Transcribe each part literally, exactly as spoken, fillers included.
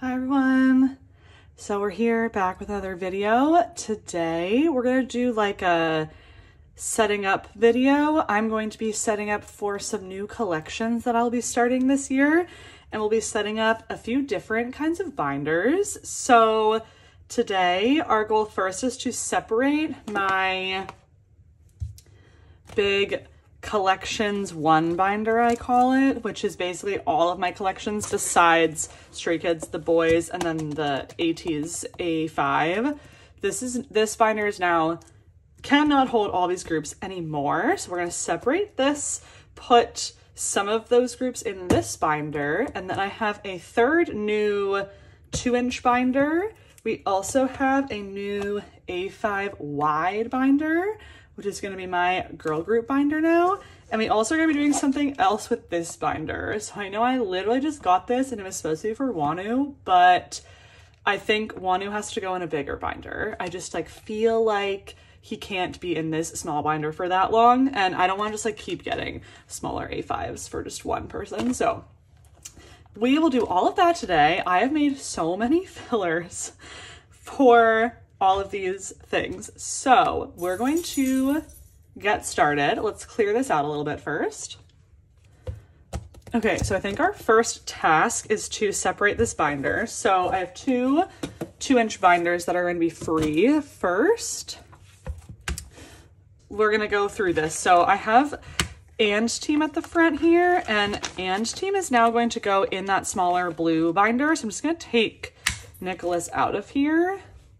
Hi everyone. So we're here back with another video. Today we're gonna do like a setting up video. I'm going to be setting up for some new collections that I'll be starting this year, and we'll be setting up a few different kinds of binders. So today our goal first is to separate my big collections one binder, I call it, which is basically all of my collections besides Stray Kids, The Boys, and then the ATEEZ A five. This is this binder is now cannot hold all these groups anymore, so we're going to separate this, put some of those groups in this binder, and then I have a third new two inch binder. We also have a new A five wide binder, which is going to be my girl group binder now. And we also are going to be doing something else with this binder. So I know I literally just got this and it was supposed to be for Wanu, but I think Wanu has to go in a bigger binder. I just like feel like he can't be in this small binder for that long, and I don't want to just like keep getting smaller A fives for just one person. So we will do all of that today. I have made so many fillers for all of these things. So we're going to get started. Let's clear this out a little bit first. Okay, so I think our first task is to separate this binder. So I have two two inch binders that are going to be free. First, we're going to go through this. So I have And Team at the front here, and And Team is now going to go in that smaller blue binder. So I'm just going to take Nicholas out of here.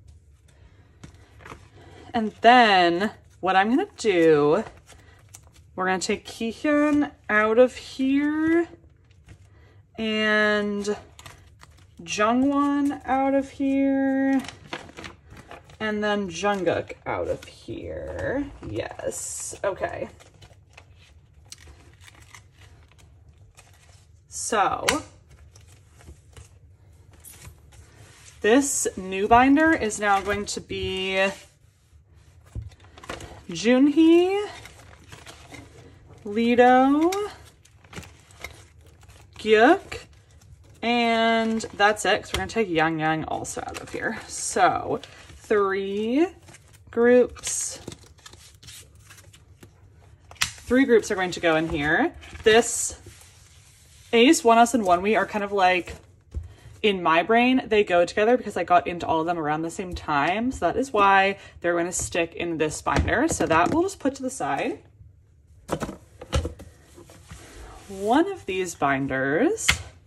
And then what I'm gonna do, we're gonna take Kihyun out of here and Jungwon out of here and then Jungkook out of here. Yes, okay. So this new binder is now going to be Junhee, Lido, Gyuk, and that's it, because we're going to take Yang Yang also out of here. So three groups, three groups are going to go in here. This Ace, one us, and one we are kind of like, in my brain, they go together because I got into all of them around the same time. So that is why they're going to stick in this binder. So that we'll just put to the side. One of these binders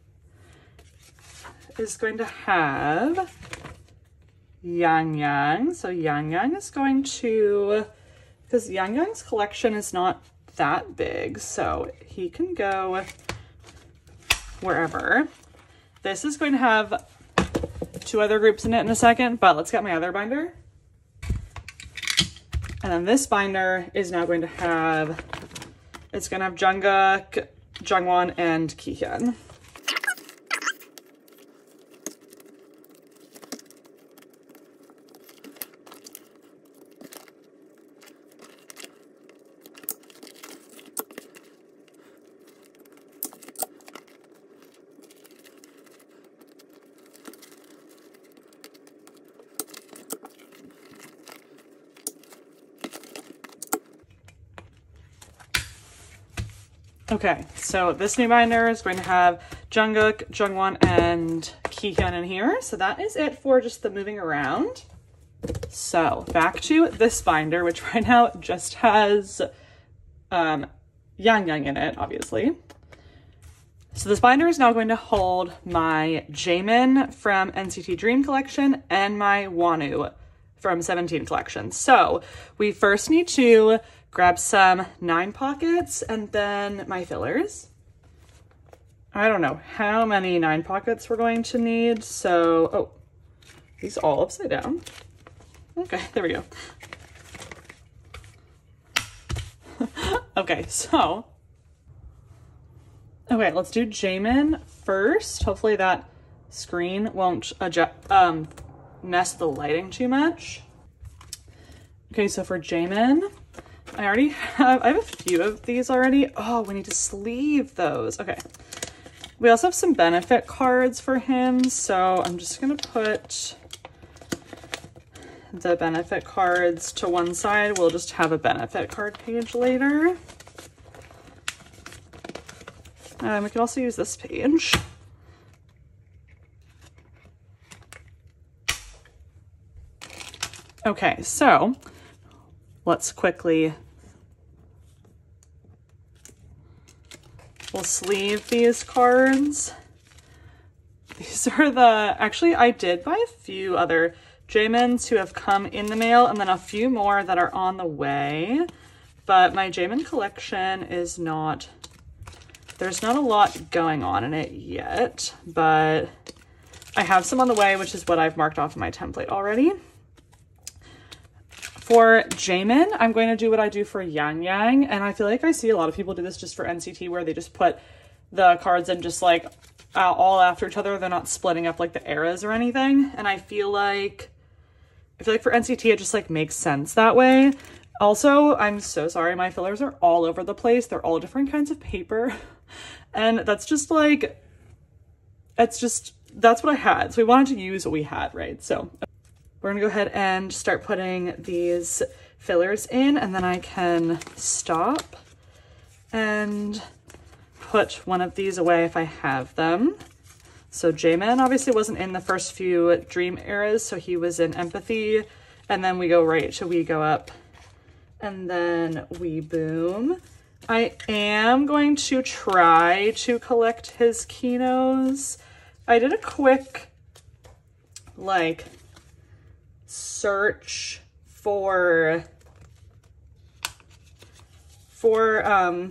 is going to have Yang Yang. So Yang Yang is going to, because Yang Yang's collection is not that big, so he can go wherever. This is going to have two other groups in it in a second, but let's get my other binder. And then this binder is now going to have, it's going to have Jungkook, Jungwon, and Kihyun. Okay, so this new binder is going to have Jungkook, Jungwon, and Kihyun in here. So that is it for just the moving around. So back to this binder, which right now just has um, Yang Yang in it, obviously. So this binder is now going to hold my Jaemin from N C T Dream Collection and my Wonu from Seventeen Collection. So we first need to grab some nine pockets and then my fillers. I don't know how many nine pockets we're going to need. So, oh, these all upside down. Okay, there we go. Okay, so, okay, let's do Jaemin first. Hopefully that screen won't adjust, um, mess with the lighting too much. Okay, so for Jaemin, I already have, I have a few of these already. Oh, we need to sleeve those. Okay. We also have some benefit cards for him, so I'm just gonna put the benefit cards to one side. We'll just have a benefit card page later. Um, we can also use this page. Okay, so let's quickly, we'll sleeve these cards. These are the, actually I did buy a few other Jaemins who have come in the mail and then a few more that are on the way, but my Jaemin collection is not, there's not a lot going on in it yet, but I have some on the way, which is what I've marked off in my template already. For Jaemin, I'm going to do what I do for Yang Yang, and I feel like I see a lot of people do this just for N C T, where they just put the cards in just like uh, all after each other. They're not splitting up like the eras or anything, and I feel like I feel like for N C T it just like makes sense that way. Also, I'm so sorry, my fillers are all over the place. They're all different kinds of paper, and that's just like, it's just, that's what I had. So we wanted to use what we had, right? So we're gonna go ahead and start putting these fillers in, and then I can stop and put one of these away if I have them. So Jaemin obviously wasn't in the first few dream eras, so he was in empathy, and then we go right to we go up, and then we boom. I am going to try to collect his Kinos. I did a quick like search for for um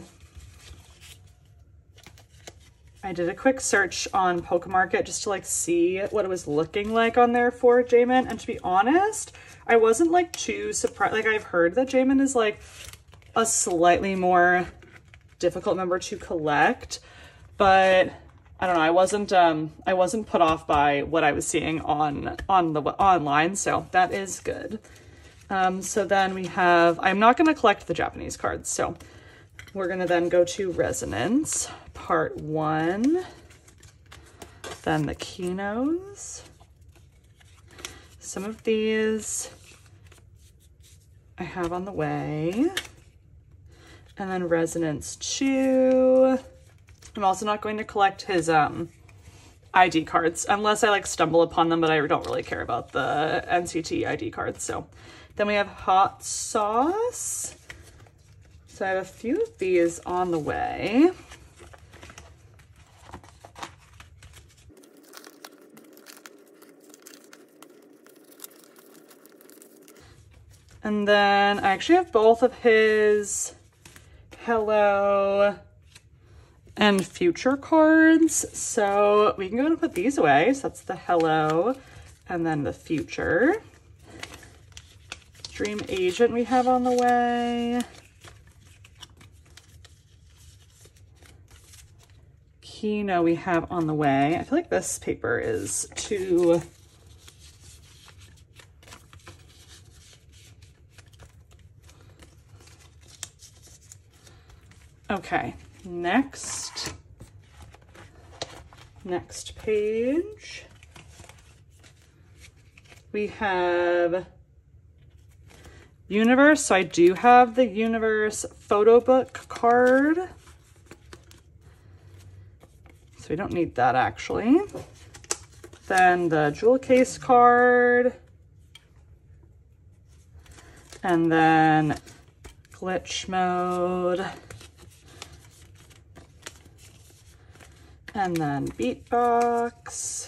I did a quick search on Pokemarket just to like see what it was looking like on there for Jaemin, and to be honest, I wasn't like too surprised. Like, I've heard that Jaemin is like a slightly more difficult member to collect, but I don't know, I wasn't um I wasn't put off by what I was seeing on on the online, so that is good. Um so then we have, I'm not going to collect the Japanese cards, so we're going to then go to Resonance part one, then the Kinos. Some of these I have on the way, and then Resonance two. I'm also not going to collect his um, I D cards unless I like stumble upon them, but I don't really care about the N C T I D cards. So then we have Hot Sauce. So I have a few of these on the way. And then I actually have both of his Hello and Future cards, so we can go and put these away. So that's the Hello and then the Future. Dream Agent we have on the way. Kino we have on the way. I feel like this paper is too okay. Next, next page, we have Universe. So I do have the Universe photo book card. So we don't need that actually. Then the jewel case card. And then glitch mode. And then Beatbox.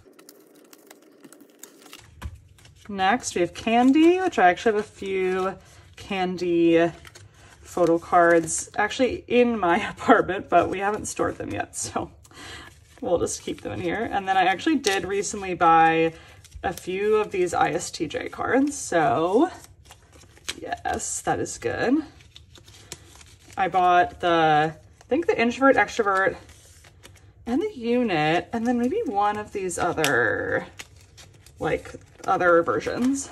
Next, we have Candy, which I actually have a few Candy photo cards actually in my apartment, but we haven't stored them yet, so we'll just keep them in here. And then I actually did recently buy a few of these I S T J cards, so yes, that is good. I bought the, I think the Introvert, Extrovert, and the Unit, and then maybe one of these other, like, other versions.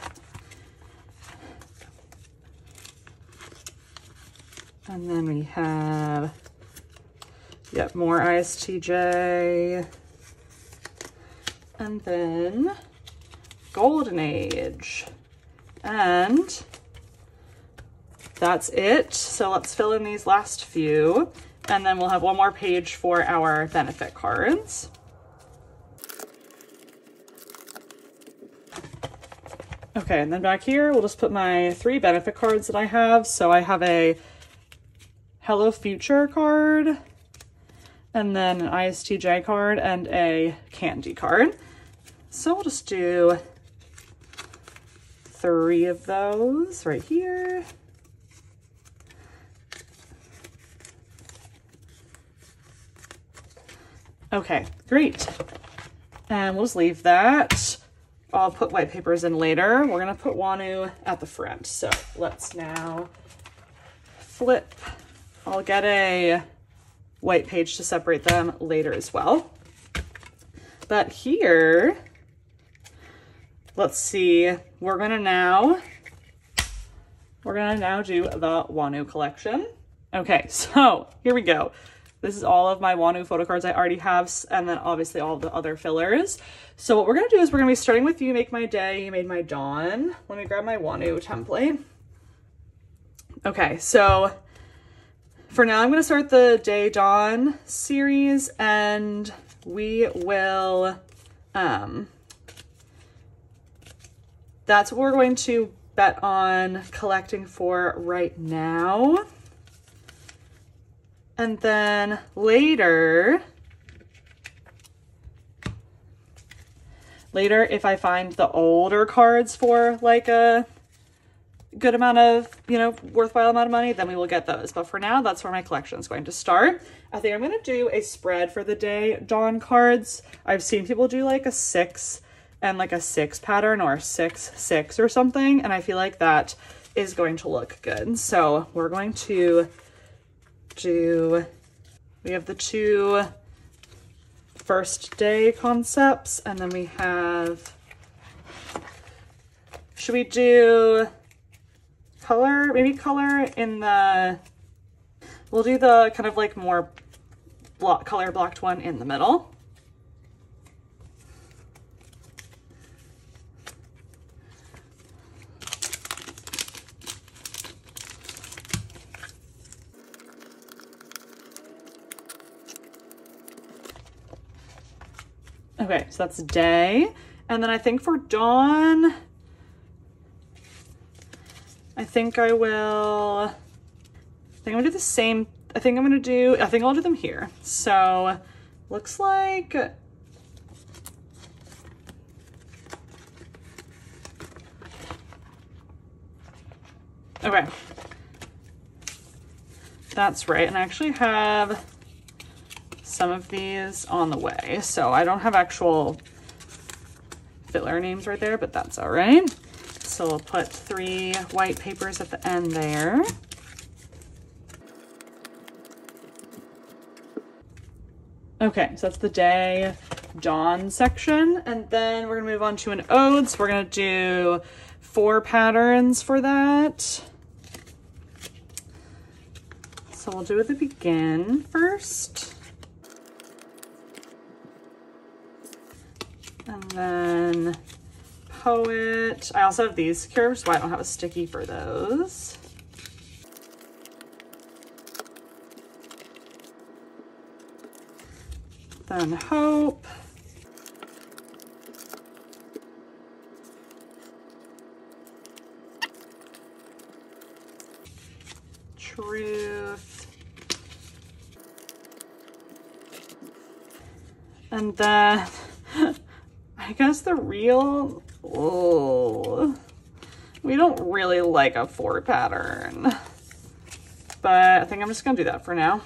And then we have Yep, more I S T J. And then Golden Age. And that's it. So let's fill in these last few, and then we'll have one more page for our benefit cards. Okay, and then back here, we'll just put my three benefit cards that I have. So I have a Hello Future card, and then an I S T J card, and a candy card. So we'll just do three of those right here. Okay, great. And we'll just leave that. I'll put white papers in later. We're gonna put Wanu at the front. So let's now flip. I'll get a white page to separate them later as well. But here, let's see, we're gonna now, we're gonna now do the Wanu collection. Okay, so here we go. This is all of my Wanu photo cards I already have, and then obviously all the other fillers. So what we're gonna do is we're gonna be starting with You Make My Day, You Made My Dawn. Let me grab my Wanu template. Okay, so for now I'm gonna start the Day Dawn series, and we will, um, that's what we're going to bet on collecting for right now. And then later, later, if I find the older cards for like a good amount of, you know, worthwhile amount of money, then we will get those. But for now, that's where my collection is going to start. I think I'm going to do a spread for the Day Dawn cards. I've seen people do like a six and like a six pattern, or a six, six or something. And I feel like that is going to look good. So we're going to do, we have the two first day concepts, and then we have, should we do color, maybe color in the, we'll do the kind of like more block, color blocked one in the middle. Okay, so that's Day. And then I think for Dawn, I think I will, I think I'm gonna do the same, I think I'm gonna do, I think I'll do them here. So looks like, okay, that's right. And I actually have some of these on the way, so I don't have actual filler names right there, but that's all right. So we'll put three white papers at the end there. Okay, so that's the Day Dawn section, and then we're gonna move on to an ode. So we're gonna do four patterns for that. So we'll do the begin first. And then Poet. I also have these here, so I don't have a sticky for those. Then Hope. Truth. And then I guess the real, oh, we don't really like a four pattern, but I think I'm just gonna do that for now.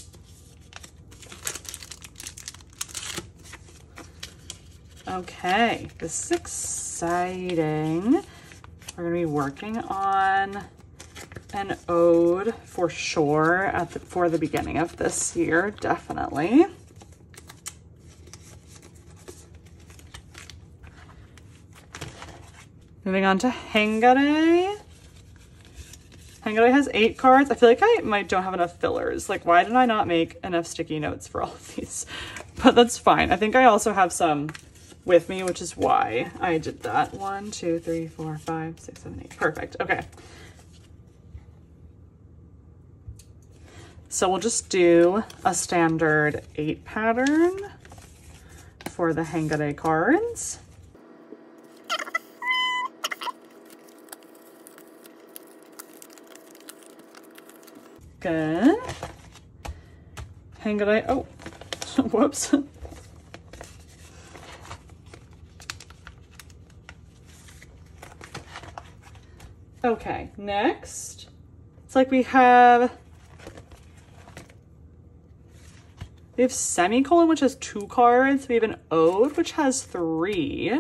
Okay, this is exciting. We're gonna be working on an ode for sure at the, for the beginning of this year, definitely. Moving on to Hangare. Hangouts has eight cards. I feel like I might don't have enough fillers. Like, why did I not make enough sticky notes for all of these? But that's fine. I think I also have some with me, which is why I did that. One, two, three, four, five, six, seven, eight. Perfect. Okay. So we'll just do a standard eight pattern for the Hangouts cards. Good. Hangouts, oh, whoops. Okay, next, it's like we have, we have Semicolon, which has two cards. We have an Ode, which has three.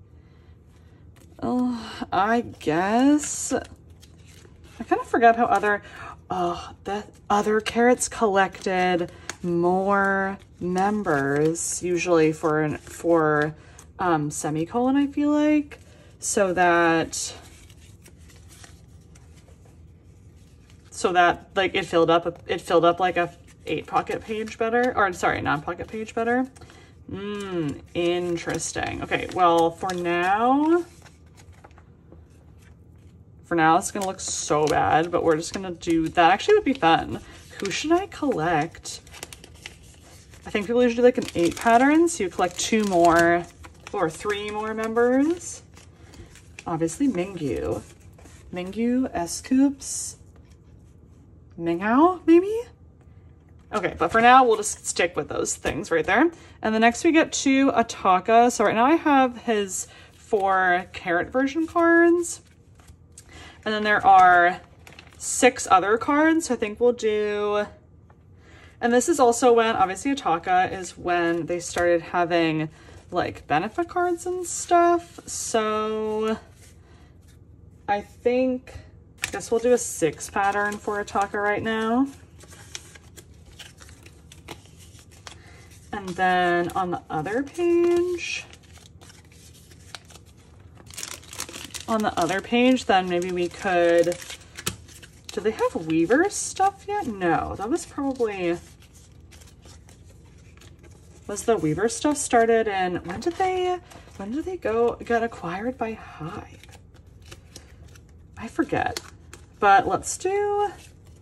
Oh, I guess, I kind of forgot how other, oh, the other Carrots collected more members, usually for, an, for um, Semicolon, I feel like, so that, so that like it filled up, it filled up like a eight pocket page better, or sorry, non-pocket page better. Hmm, interesting. Okay, well, for now, for now, it's gonna look so bad, but we're just gonna do, that actually would be fun. Who should I collect? I think people usually do like an eight pattern, so you collect two more or three more members. Obviously Mingyu. Mingyu, S-Coops, Minghao, maybe? Okay, but for now, we'll just stick with those things right there. And the next we get to Ataka. So right now I have his four Carrot version cards. And then there are six other cards. So I think we'll do, and this is also when, obviously Ataka is when they started having like benefit cards and stuff. So I think, I guess we'll do a six pattern for Ataka right now. And then on the other page, on the other page, then maybe we could, do they have Weaver stuff yet? No, that was probably, was the Weaver stuff started in, when did they, when did they go, get acquired by Hive? I forget, but let's do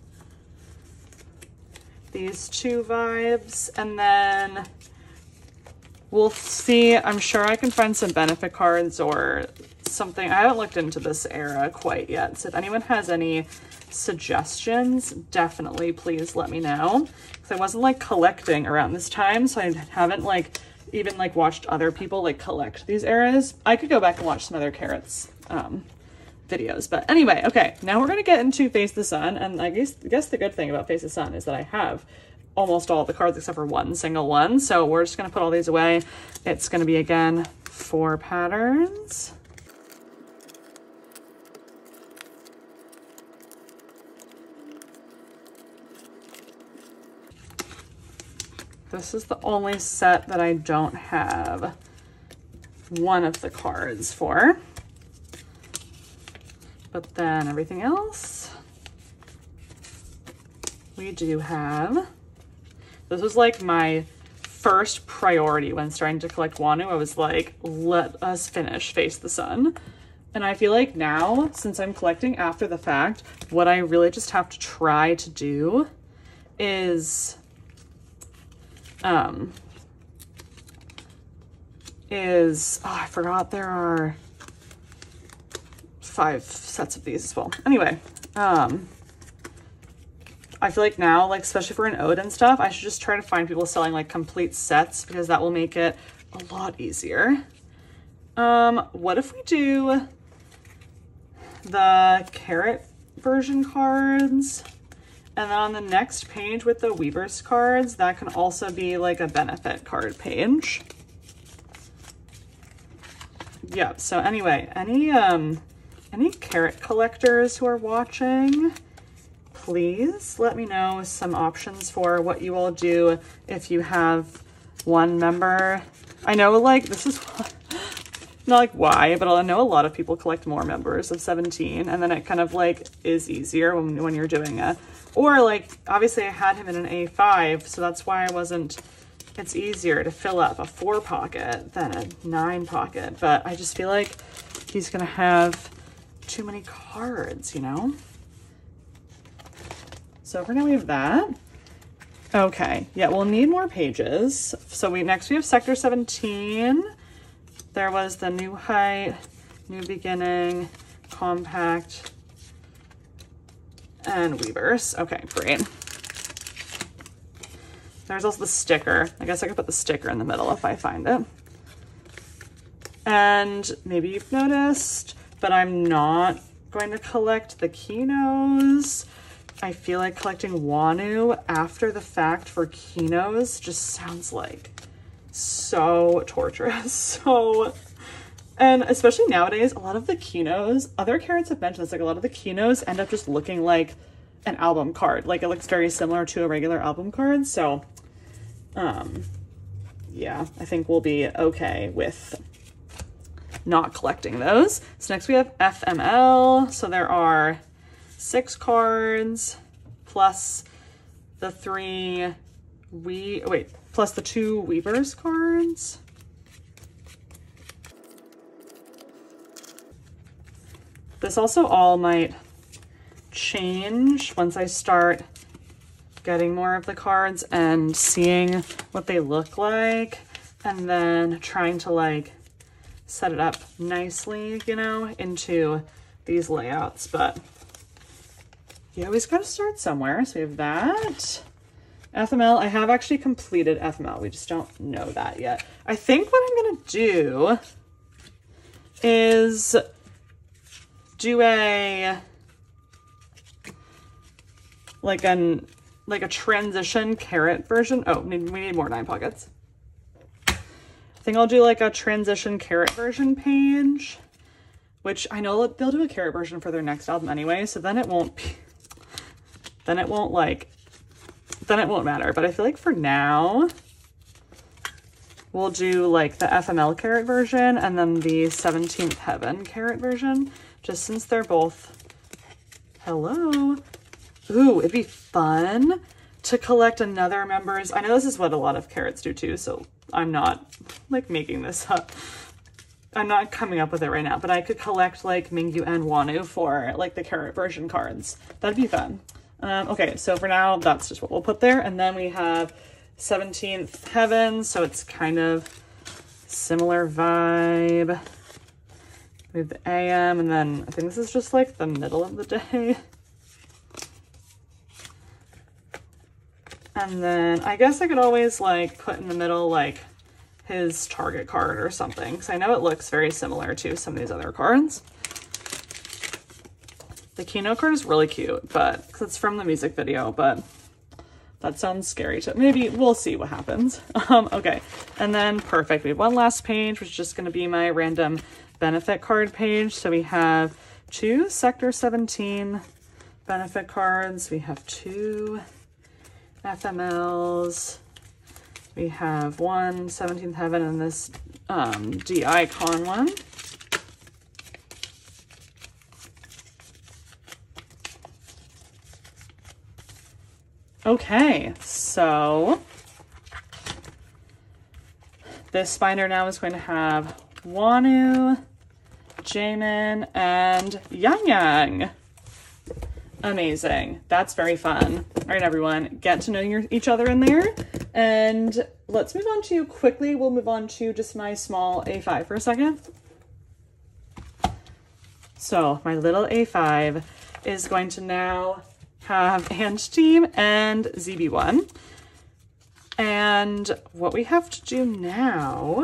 these two vibes, and then we'll see. I'm sure I can find some benefit cards or something. I haven't looked into this era quite yet, so if anyone has any suggestions, definitely please let me know, because I wasn't like collecting around this time, so I haven't like even like watched other people like collect these eras. I could go back and watch some other Carrots um videos, but anyway, okay, now we're gonna get into Face the Sun, and I guess I guess the good thing about Face the Sun is that I have almost all the cards except for one single one, so we're just gonna put all these away. It's gonna be again four patterns. This is the only set that I don't have one of the cards for. But then everything else, we do have. This was like my first priority when starting to collect Wano. I was like, let us finish Face the Sun. And I feel like now, since I'm collecting after the fact, what I really just have to try to do is, um, is, oh, I forgot there are five sets of these as well. Anyway, um, I feel like now, like, especially for an ode and stuff, I should just try to find people selling like complete sets, because that will make it a lot easier. Um, what if we do the Carrot version cards, and then on the next page with the Weavers cards, that can also be like a benefit card page. Yeah, so anyway, any, um, any Carrot collectors who are watching, please let me know some options for what you all do if you have one member. I know, like, this is not like why, but I know a lot of people collect more members of seventeen, and then it kind of like is easier when, when you're doing it. Or like, obviously I had him in an A five, so that's why I wasn't, it's easier to fill up a four pocket than a nine pocket, but I just feel like he's gonna have too many cards, you know? So for now we have that. Okay, yeah, we'll need more pages. So we next we have Sector seventeen. There was the New Height, New Beginning, Compact, and Weavers. Okay, great. There's also the sticker. I guess I could put the sticker in the middle if I find it. And maybe you've noticed, but I'm not going to collect the Kinos. I feel like collecting Wanu after the fact for Kinos just sounds like so torturous. So, and especially nowadays, a lot of the Kinos, other carrots have mentioned this, like a lot of the Kinos end up just looking like an album card. Like it looks very similar to a regular album card. So, um, yeah, I think we'll be okay with not collecting those. So next we have F M L. So there are six cards plus the three we wait plus the two Weavers cards. This also all might change once I start getting more of the cards and seeing what they look like, and then trying to like set it up nicely, you know, into these layouts. But you always got to start somewhere. So we have that. F M L, I have actually completed F M L. We just don't know that yet. I think what I'm going to do is do a, like an, like a transition carrot version. Oh, we need more nine pockets. I think I'll do like a transition carrot version page, which I know they'll do a carrot version for their next album anyway. So then it won't be, then it won't like, then it won't matter. But I feel like for now, we'll do like the F M L carrot version and then the seventeenth Heaven carrot version, just since they're both, hello. Ooh, it'd be fun to collect another members. I know this is what a lot of carrots do too, so I'm not like making this up. I'm not coming up with it right now, but I could collect like Mingyu and Wanu for like the carrot version cards. That'd be fun. Um, okay, so for now, that's just what we'll put there. And then we have seventeenth Heaven, so it's kind of similar vibe with A M, and then I think this is just like the middle of the day. And then I guess I could always like put in the middle like his target card or something, because I know it looks very similar to some of these other cards. The Kino card is really cute, but because it's from the music video, but that sounds scary to maybe we'll see what happens. Um, okay, and then perfect. We have one last page, which is just going to be my random benefit card page. So we have two Sector seventeen benefit cards. We have two F M Ls. We have one seventeenth Heaven and this um, D Icon one. Okay, so this binder now is going to have Wanu, Jaemin, and Yang Yang. Amazing. That's very fun. All right, everyone, get to know your, each other in there. And let's move on to, quickly, we'll move on to just my small A five for a second. So my little A five is going to now have Ant Team and Z B one. And what we have to do now,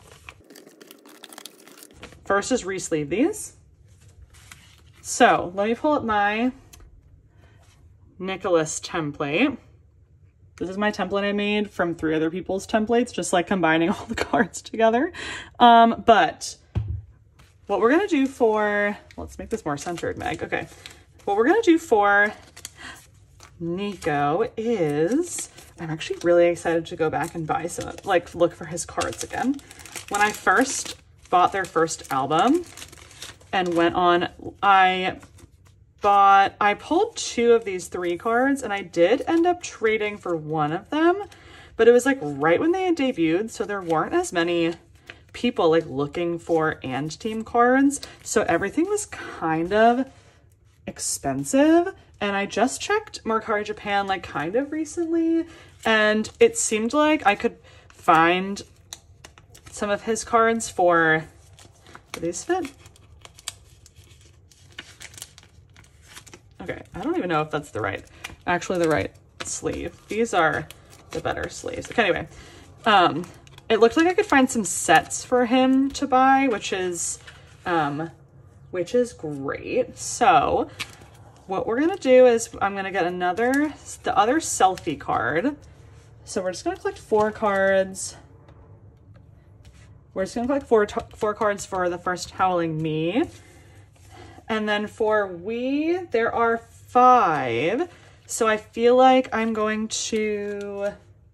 first is re-sleeve these. So let me pull up my Nicholas template. This is my template I made from three other people's templates, just like combining all the cards together. Um, but what we're gonna do for, let's make this more centered, Meg. Okay, what we're gonna do for Nico is, I'm actually really excited to go back and buy some, like look for his cards again. When I first bought their first album and went on. I bought, I pulled two of these three cards, and I did end up trading for one of them, but it was like right when they had debuted, so there weren't as many people like looking for and team cards, so everything was kind of expensive. And I just checked Mercari Japan like kind of recently, and it seemed like I could find some of his cards for, do these fit? Okay, I don't even know if that's the right, actually the right sleeve. These are the better sleeves. Okay, anyway, um, it looked like I could find some sets for him to buy, which is, um, which is great. So what we're gonna do is I'm gonna get another, the other selfie card. So we're just gonna collect four cards. We're just gonna collect four, four cards for the first Howling Me. And then for we, there are five. So I feel like I'm going to,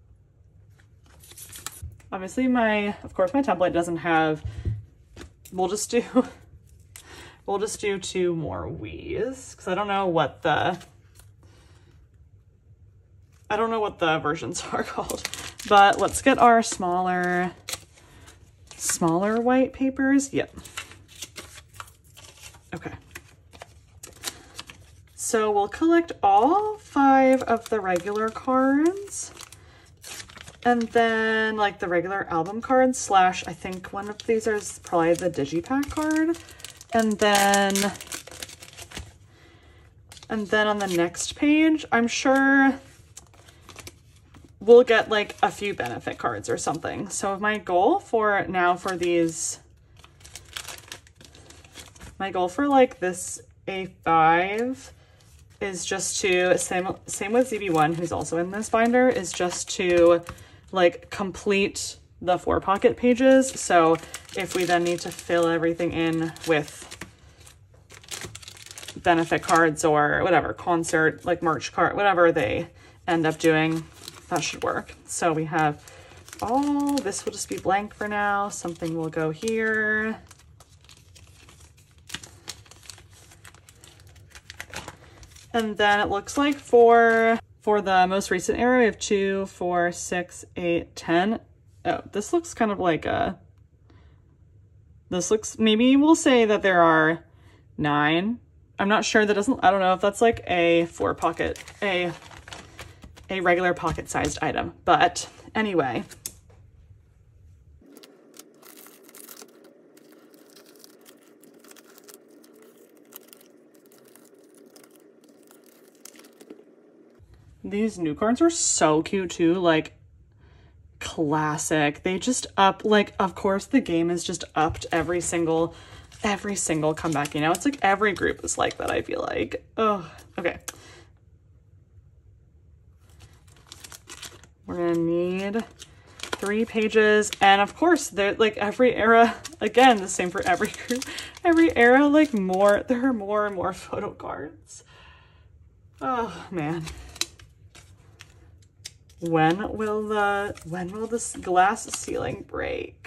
obviously my, of course my template doesn't have, we'll just do, we'll just do two more wees, because I don't know what the, I don't know what the versions are called, but let's get our smaller, smaller white papers. Yep. Okay. So we'll collect all five of the regular cards, and then like the regular album cards slash, I think one of these is probably the Digipack card. And then, and then on the next page, I'm sure we'll get like a few benefit cards or something. So my goal for now for these, my goal for like this A five is just to, same, same with Z B one, who's also in this binder, is just to like complete the four pocket pages. So if we then need to fill everything in with benefit cards or whatever, concert, like merch card, whatever they end up doing, that should work. So we have all, this will just be blank for now. Something will go here. And then it looks like for, for the most recent era, we have two, four, six, eight, ten. Oh, this looks kind of like a, this looks, maybe we'll say that there are nine. I'm not sure, that doesn't, I don't know if that's like a four pocket, a, a regular pocket sized item, but anyway. These new cards are so cute too, like classic. They just up, like, of course the game is just upped every single, every single comeback, you know? It's like every group is like that, I feel like. Oh, okay. We're gonna need three pages. And of course, they're like every era, again, the same for every group. Every era, like more, there are more and more photo cards. Oh, man. When will the, when will this glass ceiling break?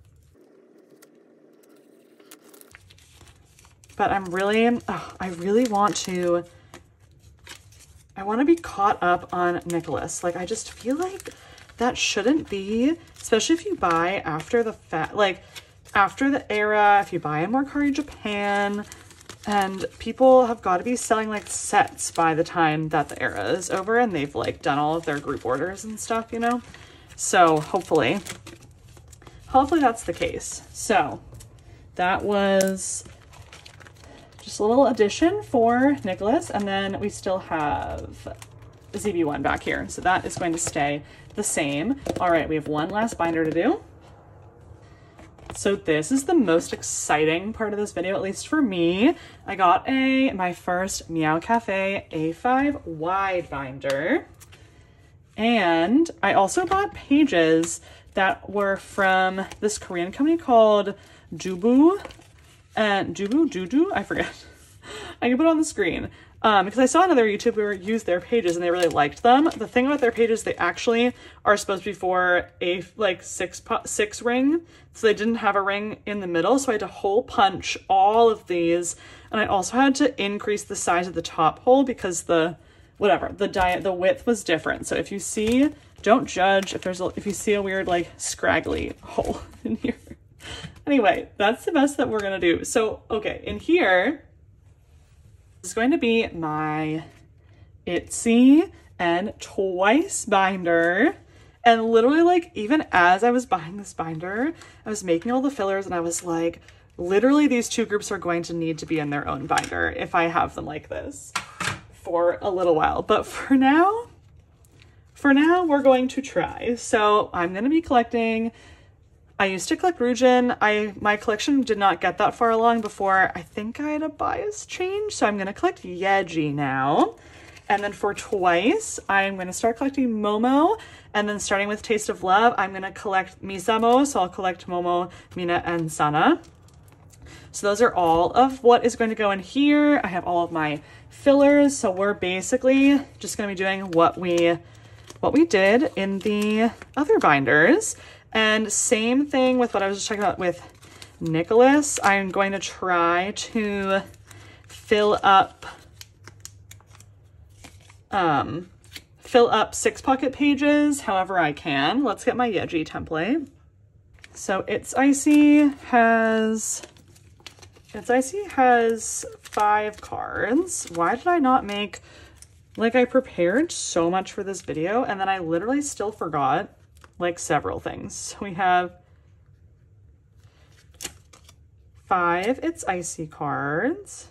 But I'm really, oh, I really want to, I want to be caught up on Nicholas. Like, I just feel like that shouldn't be, especially if you buy after the fat, like after the era, if you buy in Mercari Japan, and people have got to be selling like sets by the time that the era is over and they've like done all of their group orders and stuff, you know? So hopefully, hopefully that's the case. So that was just a little addition for Nicholas. And then we still have Z B one back here. So that is going to stay the same. All right, we have one last binder to do. So this is the most exciting part of this video, at least for me. I got a my first Meow Cafe A five wide binder. And I also bought pages that were from this Korean company called Jubu. And Jubu, Juju, I forget. I can put it on the screen. Um, because I saw another YouTuber use their pages and they really liked them. The thing about their pages, they actually are supposed to be for a like six six ring. So they didn't have a ring in the middle. So I had to hole punch all of these. And I also had to increase the size of the top hole because the, whatever, the diet, the width was different. So if you see, don't judge if there's a, if you see a weird like scraggly hole in here. Anyway, that's the best that we're gonna do. So, okay, in here, this is going to be my Itsy and Twice binder. And literally, like, even as I was buying this binder, I was making all the fillers and I was like, literally these two groups are going to need to be in their own binder if I have them like this for a little while. But for now, for now, we're going to try. So I'm going to be collecting, I used to collect Rujin. I, my collection did not get that far along before I think I had a bias change. So I'm going to collect Yeji now. And then for Twice, I'm going to start collecting Momo. And then starting with Taste of Love, I'm going to collect Misamo. So I'll collect Momo, Mina, and Sana. So those are all of what is going to go in here. I have all of my fillers. So we're basically just going to be doing what we, what we did in the other binders. And same thing with what I was just talking about with Nicholas. I'm going to try to fill up um, fill up six pocket pages however I can. Let's get my Yeji template. So It's Icy has, It's Icy has five cards. Why did I not make, like I prepared so much for this video and then I literally still forgot like several things. So we have five It's Icy cards.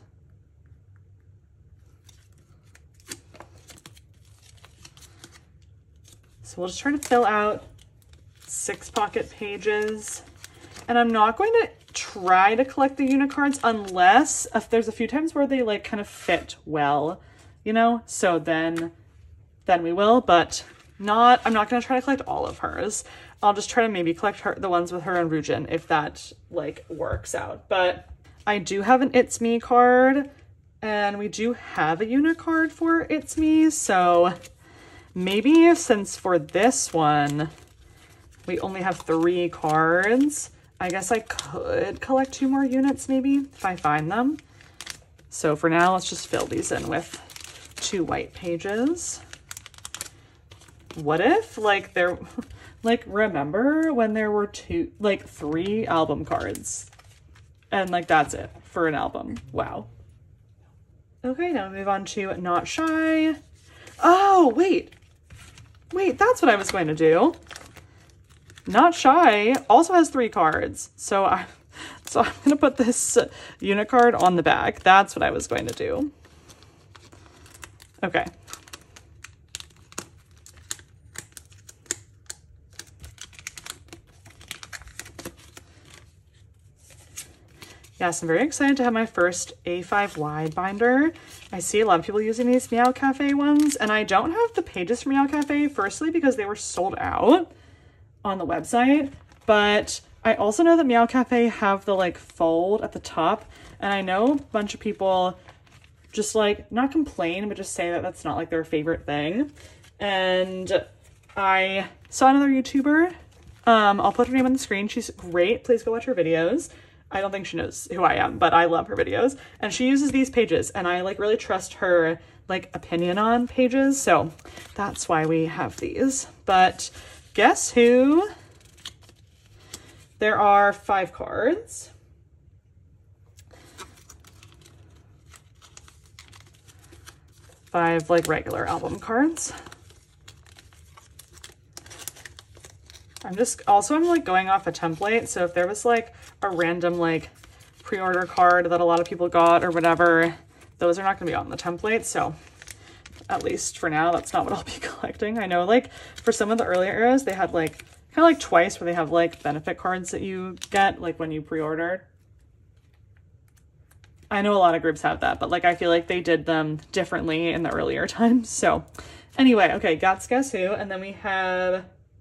So we'll just try to fill out six pocket pages. And I'm not going to try to collect the unicards unless if there's a few times where they like kind of fit well, you know? So then, then we will, but not, I'm not going to try to collect all of hers. I'll just try to maybe collect her, the ones with her and Rujin if that like works out. But I do have an It's Me card and we do have a unicard for It's Me. So maybe since for this one, we only have three cards, I guess I could collect two more units maybe if I find them. So for now, let's just fill these in with two white pages. What if like there, like remember when there were two, like three album cards and like that's it for an album. Wow. Okay, now move on to Not Shy. Oh, wait. Wait, that's what I was going to do. Not Shy also has three cards. So, I, so I'm going to put this unicard on the back. That's what I was going to do. Okay. Yes, I'm very excited to have my first A five wide binder. I see a lot of people using these Meow Cafe ones, and I don't have the pages from Meow Cafe, firstly because they were sold out on the website, but I also know that Meow Cafe have the like fold at the top, and I know a bunch of people just like, not complain, but just say that that's not like their favorite thing. And I saw another YouTuber, um, I'll put her name on the screen. She's great. Please go watch her videos. I don't think she knows who I am, but I love her videos. And she uses these pages and I like really trust her like opinion on pages. So that's why we have these. But guess who? There are five cards. Five like regular album cards. I'm just, also I'm like going off a template. So if there was like a random like pre-order card that a lot of people got or whatever, those are not gonna be on the template. So at least for now, that's not what I'll be collecting. I know like for some of the earlier eras, they had like kind of like Twice where they have like benefit cards that you get like when you pre-ordered. I know a lot of groups have that, but like I feel like they did them differently in the earlier times. So anyway, okay, Guts Guess Who, and then we have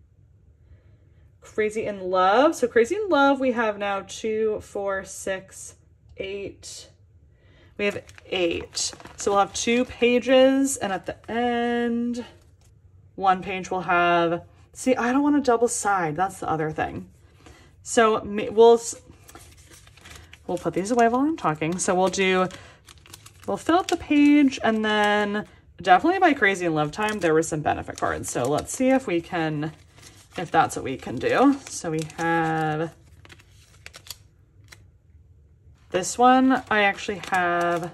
Crazy in Love. So Crazy in Love, we have now two, four, six, eight. we have eight. So we'll have two pages, and at the end, one page will have, see, I don't want to double side. That's the other thing. So we'll, we'll put these away while I'm talking. So we'll do, we'll fill out the page, and then definitely by Crazy in Love Time, there were some benefit cards. So let's see if we can, if that's what we can do. So we have this one, I actually have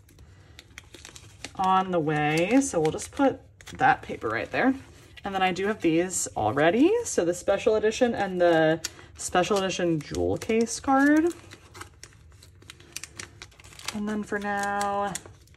on the way. So we'll just put that paper right there. And then I do have these already. So the special edition and the special edition jewel case card. And then for now,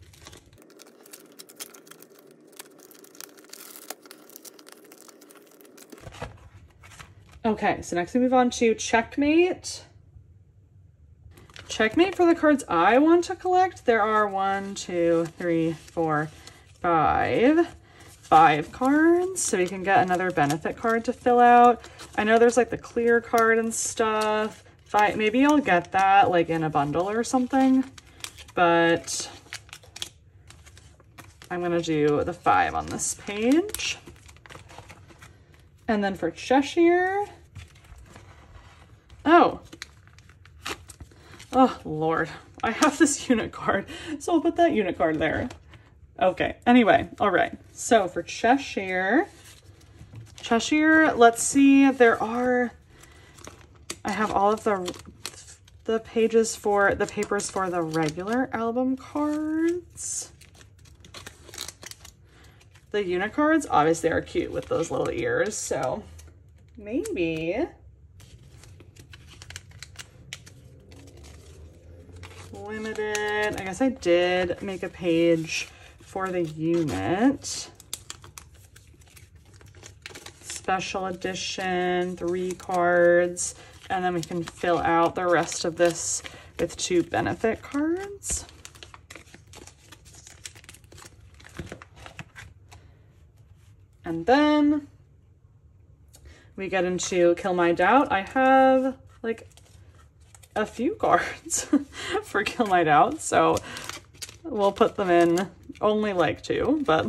okay, so next we move on to Checkmate. Checkmate for the cards I want to collect. There are one, two, three, four, five, five cards. So we can get another benefit card to fill out. I know there's like the clear card and stuff. Five, maybe I'll get that like in a bundle or something, but I'm gonna do the five on this page. And then for Cheshire, oh, oh Lord, I have this unit card, so I'll put that unit card there. Okay, anyway, all right. So for Cheshire, Cheshire, let's see, there are, I have all of the, the pages for, the papers for the regular album cards. The unit cards obviously are cute with those little ears, so maybe limited. I guess I did make a page for the unit. Special edition, three cards, and then we can fill out the rest of this with two benefit cards. And then we get into Kill My Doubt. I have like a few cards for Kill My Doubt, so we'll put them in, only like two, but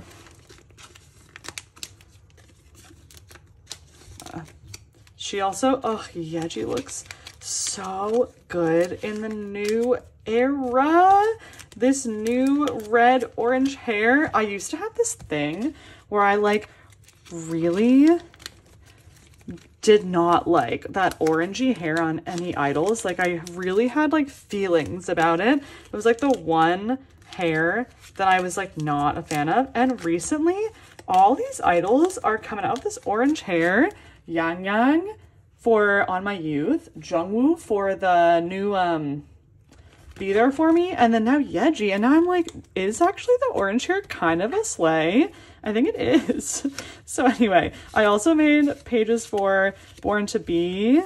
uh, she also, oh, Yeji looks so good in the new era. This new red orange hair. I used to have this thing where I like really did not like that orangey hair on any idols. Like I really had like feelings about it. It was like the one hair that I was like not a fan of. And recently all these idols are coming out with this orange hair. Yang Yang for On My Youth, Jungwoo for the new um Be There For Me, and then now Yeji, and now I'm like, is actually the orange hair kind of a slay? I think it is. So anyway, I also made pages for Born to Be.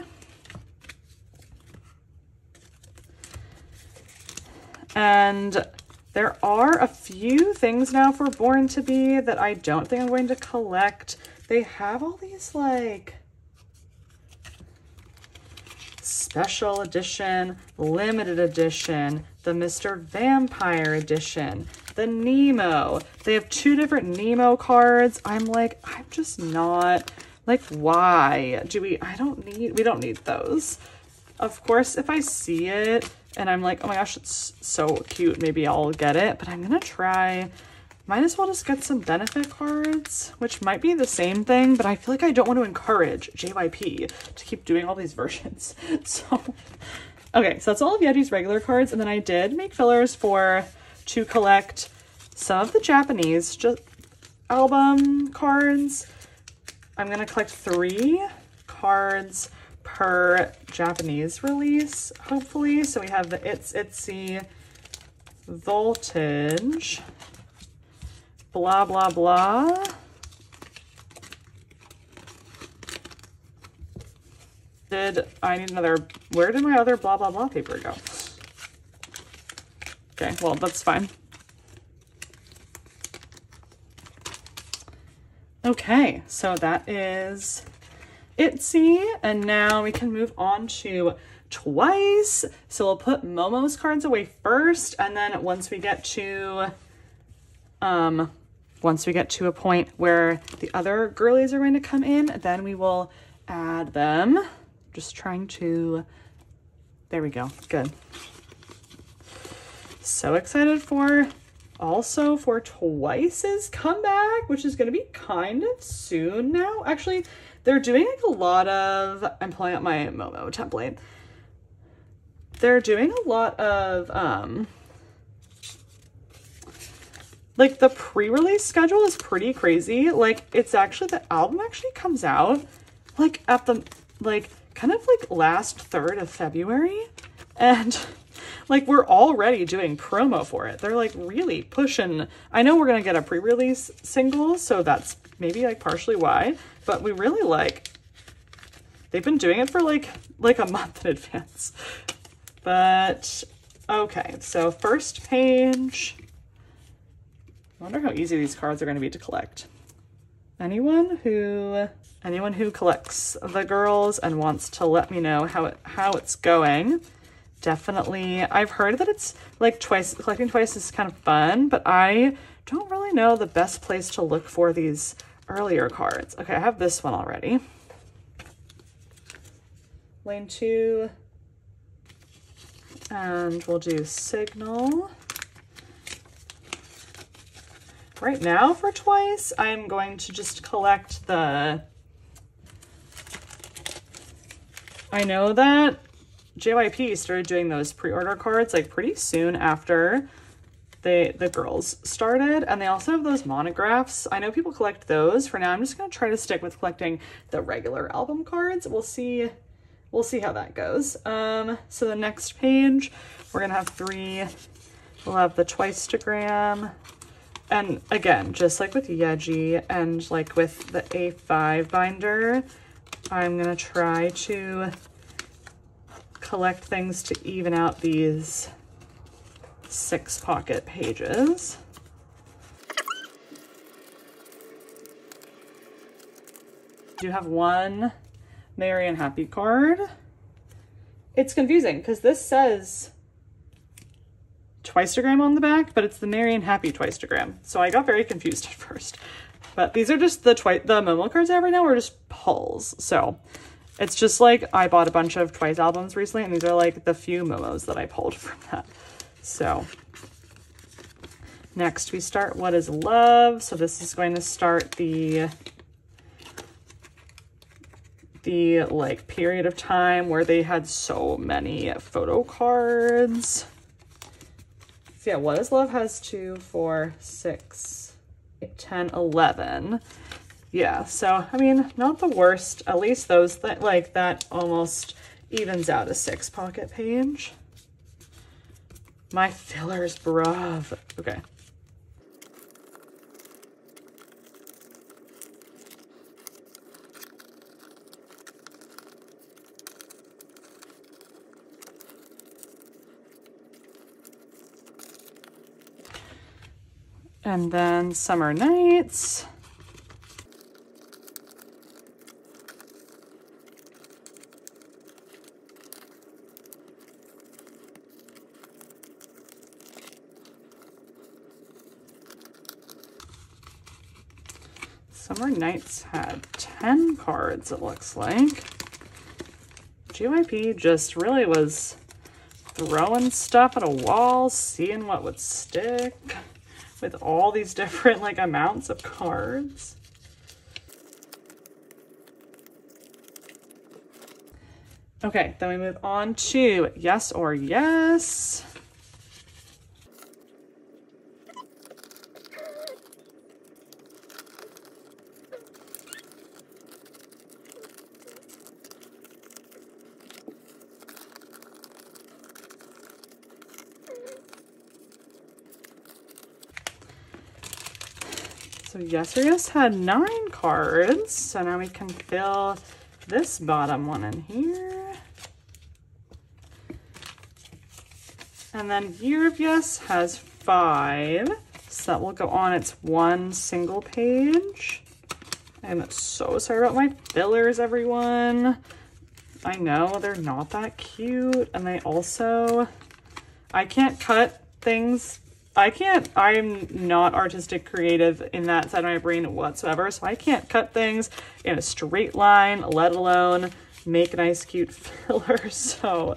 And there are a few things now for Born to Be that I don't think I'm going to collect. They have all these like special edition, limited edition, the Mister Vampire edition, the Nemo. They have two different Nemo cards. I'm like, I'm just not, like, why do we, I don't need, we don't need those. Of course, if I see it and I'm like, oh my gosh, it's so cute, maybe I'll get it, but I'm gonna try, might as well just get some benefit cards, which might be the same thing, but I feel like I don't want to encourage J Y P to keep doing all these versions. So, okay, so that's all of Yeji's regular cards. And then I did make fillers for, to collect some of the Japanese just album cards. I'm going to collect three cards per Japanese release, hopefully. So we have the It's Itsy, Voltage, blah, blah, blah. Did I need another, where did my other blah, blah, blah paper go? Okay, well, that's fine. Okay, so that is Itsy, and now we can move on to twice. So we'll put Momo's cards away first, and then once we get to um once we get to a point where the other girlies are going to come in, then we will add them. Just trying to, there we go, good. So excited for also for Twice's comeback, which is going to be kind of soon now. Actually, they're doing like a lot of, I'm pulling up my Momo template. They're doing a lot of, um, like the pre-release schedule is pretty crazy. Like it's actually, the album actually comes out like at the, like kind of like last third of February. And like we're already doing promo for it. They're like really pushing. I know we're going to get a pre-release single, so that's maybe like partially why, but we really like, they've been doing it for like, like a month in advance. But okay, so first page. I wonder how easy these cards are going to be to collect. Anyone who anyone who collects the girls and wants to let me know how it how it's going, definitely. I've heard that it's like Twice, collecting Twice is kind of fun, but I don't really know the best place to look for these earlier cards. Okay, I have this one already. Lane two. And we'll do Signal. Right now for Twice, I'm going to just collect the, I know that J Y P started doing those pre-order cards like pretty soon after they the girls started, and they also have those monographs. I know people collect those. For now, I'm just going to try to stick with collecting the regular album cards. We'll see we'll see how that goes. Um so the next page, we're gonna have three. We'll have the Twice-tagram. And again, just like with Yeji and like with the A five binder, I'm gonna try to collect things to even out these six pocket pages. I do have one Merry and Happy card. It's confusing because this says Twice-tagram on the back, but it's the Merry and Happy Twice-tagram. So I got very confused at first. But these are just the twi the Momo cards I have right now are just pulls. So it's just like I bought a bunch of Twice albums recently, and these are like the few Momos that I pulled from that. So next we start What is Love. So this is going to start the the like period of time where they had so many photo cards. So yeah, What is Love has two, four, six, eight, ten, eleven. Yeah, so I mean, not the worst. At least those that like that almost evens out a six pocket page. My fillers, bruv. Okay. And then Summer Nights. Summer Nights had ten cards, it looks like. J Y P just really was throwing stuff at a wall, seeing what would stick, with all these different like amounts of cards. Okay, then we move on to Yes or Yes. So Yes or Yes had nine cards. So now we can fill this bottom one in here. And then Year of Yes has five. So that will go on its one single page. I'm so sorry about my fillers, everyone. I know they're not that cute. And they also, I can't cut things. I can't, I'm not artistic creative in that side of my brain whatsoever. So I can't cut things in a straight line, let alone make nice, cute fillers. So,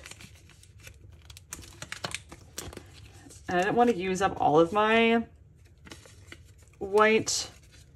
and I didn't want to use up all of my white,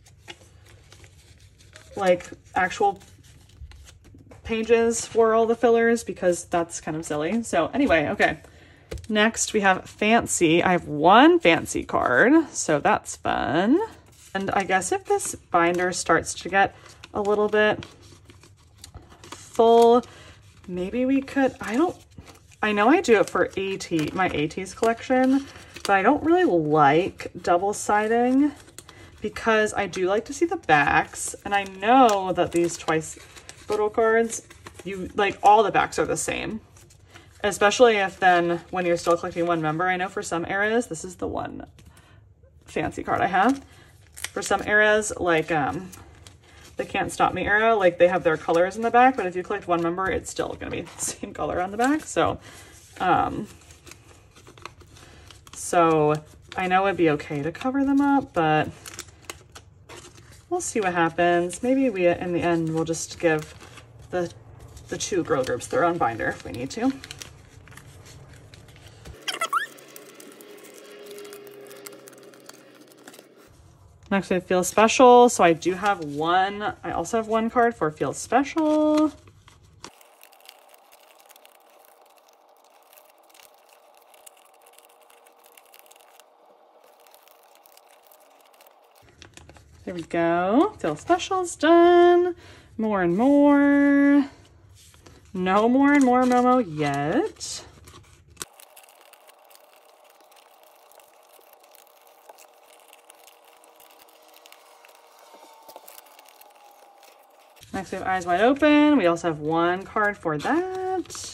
like actual pages for all the fillers because that's kind of silly. So anyway, okay. Next we have Fancy. I have one Fancy card, so that's fun. And I guess if this binder starts to get a little bit full, maybe we could, I don't, I know I do it for AT, my AT's collection, but I don't really like double siding because I do like to see the backs. And I know that these Twice photo cards, you like all the backs are the same. Especially if then when you're still collecting one member, I know for some eras, this is the one Fancy card I have. For some eras, like um, the Can't Stop Me era, like they have their colors in the back, but if you collect one member, it's still gonna be the same color on the back. So, um, so I know it'd be okay to cover them up, but we'll see what happens. Maybe we, in the end, we'll just give the, the two girl groups their own binder if we need to. Next we have Feel Special. So I do have one, I also have one card for Feel Special. There we go. Feel Special's done. More and more. No more and more Momo yet. Next we have Eyes Wide Open. We also have one card for that.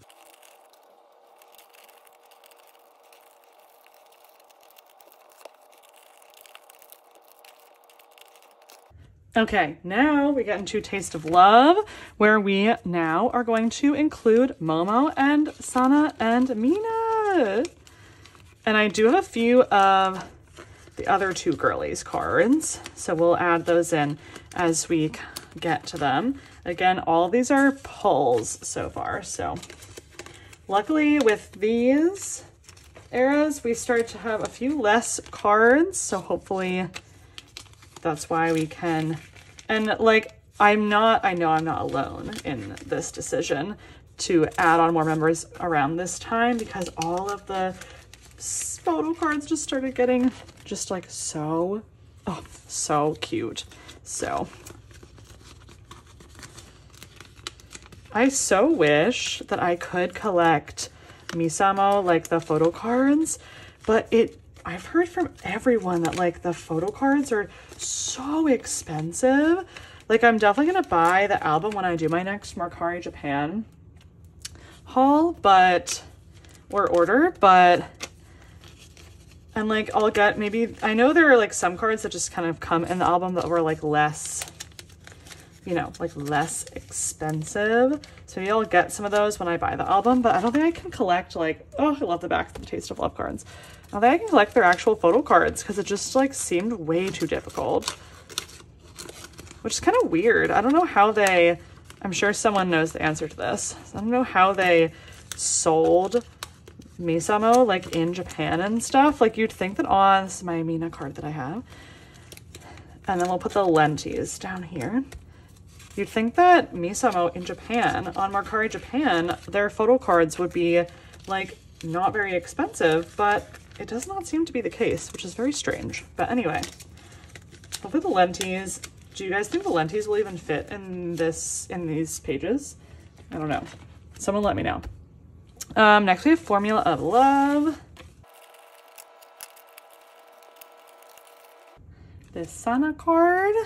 Okay, now we get into Taste of Love, where we now are going to include Momo and Sana and Mina. And I do have a few of the other two girlies cards, so we'll add those in as we get to them. Again, all of these are pulls so far, so luckily with these eras, we start to have a few less cards, so hopefully that's why we can, and like, I'm not, I know I'm not alone in this decision to add on more members around this time because all of the photo cards just started getting just like so, oh, so cute. So I so wish that I could collect Misamo, like the photo cards, but it, I've heard from everyone that like the photo cards are so expensive. Like I'm definitely gonna buy the album when I do my next Mercari Japan haul, but, or order, but, and like I'll get maybe, I know there are like some cards that just kind of come in the album that were like less, you know, like less expensive. So maybe I'll get some of those when I buy the album, but I don't think I can collect like, oh, I love the back of the Taste of Love cards. I don't think I can collect their actual photo cards because it just like seemed way too difficult, which is kind of weird. I don't know how they, I'm sure someone knows the answer to this. I don't know how they sold Misamo like in Japan and stuff. Like you'd think that on, this is my Mina card that I have. And then we'll put the lenties down here. You'd think that Misamo in Japan, on Mercari Japan, their photo cards would be like not very expensive, but it does not seem to be the case, which is very strange. But anyway, hopefully the lenties, do you guys think the lenties will even fit in this, in these pages? I don't know. Someone let me know. Um, next we have Formula of Love. This Sana card.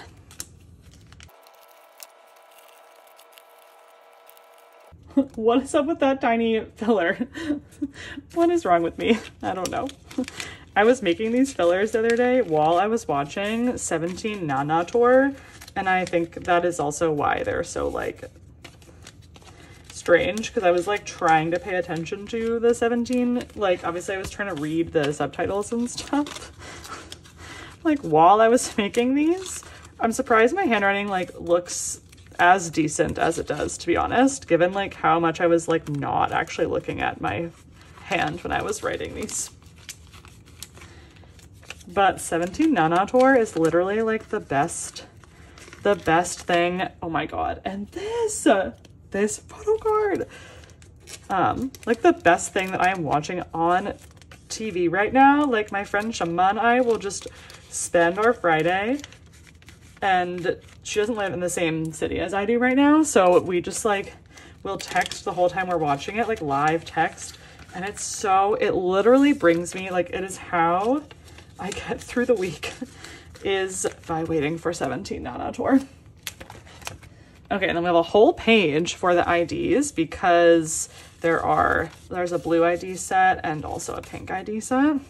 What is up with that tiny filler? What is wrong with me? I don't know. I was making these fillers the other day while I was watching seventeen Nana Tour, and I think that is also why they're so like strange because I was like trying to pay attention to the seventeen. Like obviously I was trying to read the subtitles and stuff like while I was making these. I'm surprised my handwriting like looks as decent as it does, to be honest, given like how much I was like not actually looking at my hand when I was writing these. But seventeen Nana Tour is literally like the best, the best thing. Oh my God. And this, uh, this photo card, um, like the best thing that I am watching on T V right now. Like my friend Shama and I will just spend our Friday, and she doesn't live in the same city as I do right now. So we just like, we'll text the whole time we're watching it, like live text. And it's so, it literally brings me, like it is how I get through the week is by waiting for seventeen Nana Tour. Okay, and then we have a whole page for the I Ds because there are, there's a blue I D set and also a pink I D set.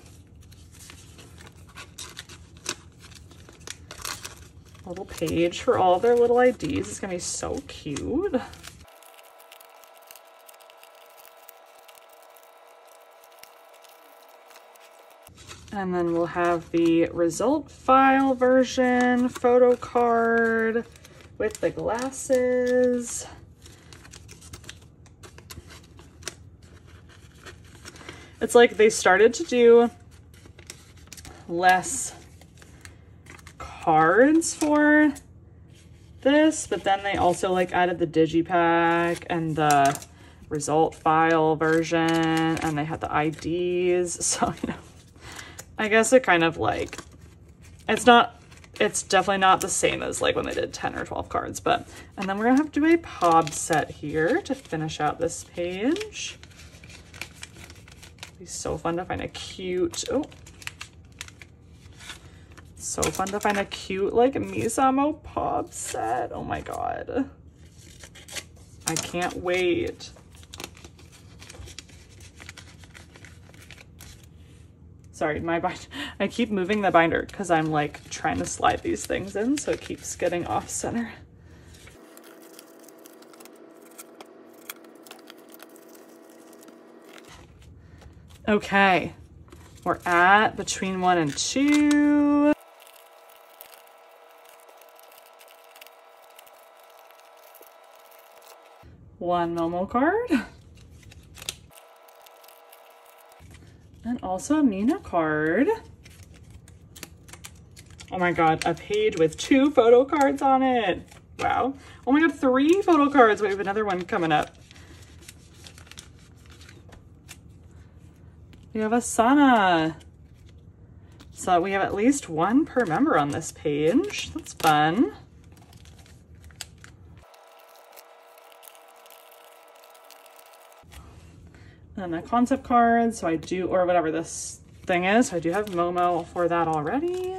A little page for all of their little I Ds. It's gonna be so cute. And then we'll have the result file version, photo card with the glasses. It's like they started to do less cards for this, but then they also like added the digipack and the result file version, and they had the I Ds. So, you know, I guess it kind of like, it's not, it's definitely not the same as like when they did ten or twelve cards, but, and then we're gonna have to do a P O B set here to finish out this page. It'd be so fun to find a cute, oh, so fun to find a cute like Misamo P O B set. Oh my God. I can't wait. Sorry, my bind, I keep moving the binder because I'm like trying to slide these things in, so it keeps getting off center. Okay, we're at between one and two. One Momo card. And also a Mina card. Oh my God, a page with two photo cards on it. Wow. Oh my God, three photo cards. We have another one coming up. We have a Sana. So we have at least one per member on this page. That's fun. And a concept card, so I do, or whatever this thing is, so I do have Momo for that already.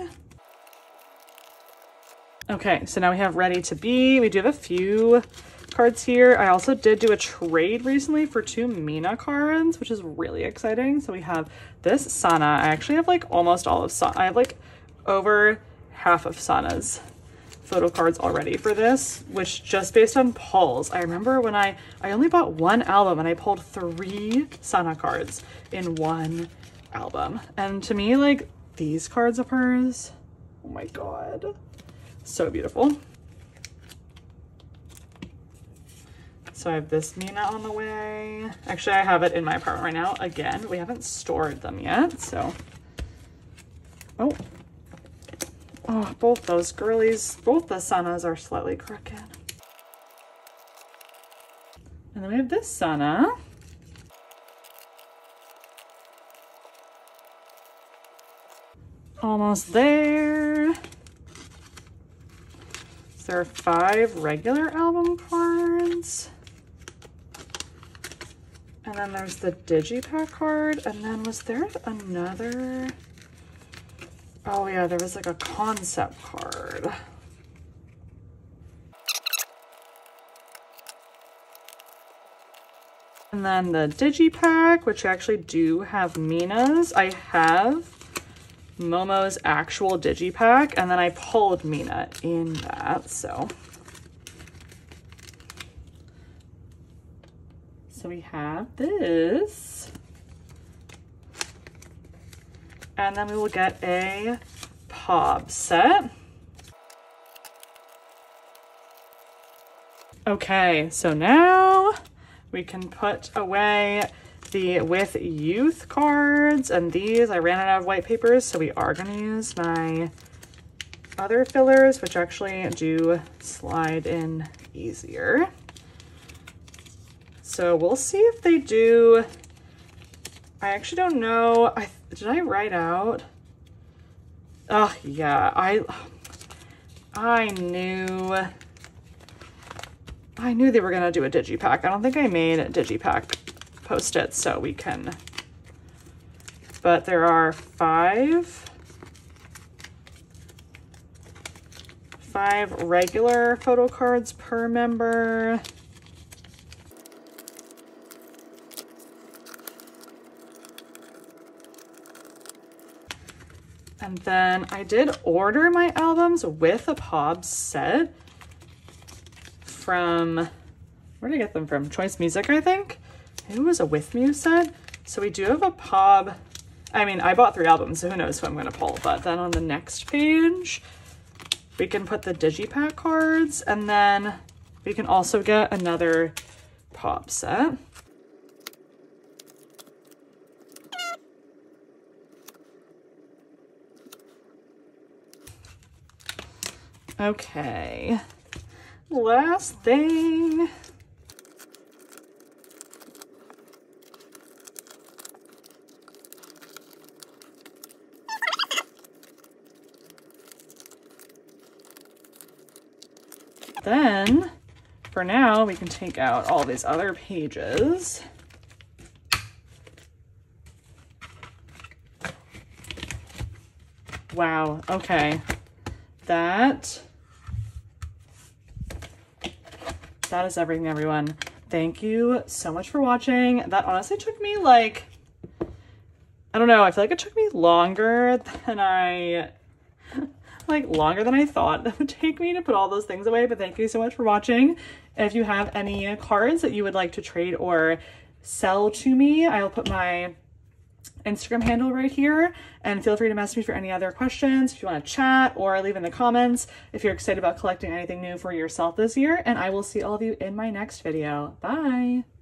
Okay, so now we have Ready to Be. We do have a few cards here. I also did do a trade recently for two Mina cards, which is really exciting. So we have this Sana. I actually have like almost all of Sana. I have like over half of Sana's photo cards already for this, which just based on pulls. I remember when I, I only bought one album and I pulled three Sana cards in one album. And to me, like these cards of hers, oh my God, so beautiful. So I have this Mina on the way. Actually, I have it in my apartment right now. Again, we haven't stored them yet, so. Oh. Oh, both those girlies, both the Sanas are slightly crooked. And then we have this Sana. Almost there. So there are five regular album cards. And then there's the Digipack card. And then was there another? Oh yeah, there was like a concept card. And then the Digipack, which actually do have Mina's. I have Momo's actual Digipack, and then I pulled Mina in that, so. So we have this. And then we will get a P O B set. Okay, so now we can put away the with youth cards, and these, I ran out of white papers, so we are gonna use my other fillers, which actually do slide in easier. So we'll see if they do. I actually don't know. I did I write out? Oh yeah, I I knew I knew they were gonna do a digipack. I don't think I made a digipack post-its, so we can, but there are five five regular photo cards per member. And then I did order my albums with a P O B set from, where did I get them from? Choice Music, I think. It was a With Mu set. So we do have a P O B. I mean, I bought three albums, so who knows who I'm gonna pull. But then on the next page, we can put the digipack cards, and then we can also get another P O B set. Okay, last thing. Then, for now, we can take out all these other pages. Wow, okay. That, that is everything, everyone. Thank you so much for watching. That honestly took me like, I don't know, I feel like it took me longer than I, like longer than I thought it would take me to put all those things away, but thank you so much for watching. If you have any cards that you would like to trade or sell to me, I'll put my Instagram handle right here, and feel free to message me for any other questions if you want to chat, or leave in the comments if you're excited about collecting anything new for yourself this year, and I will see all of you in my next video. Bye!